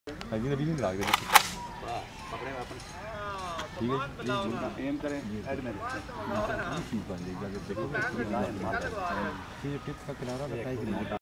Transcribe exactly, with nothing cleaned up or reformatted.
अभी अभी नहीं लगा के पकड़े अपन ठीक है एम करें ऐड में चीज बन जाएगी अगर देखो ये टिप का किनारा बताइए कि